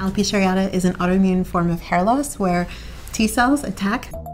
alopecia areata is an autoimmune form of hair loss where T cells attack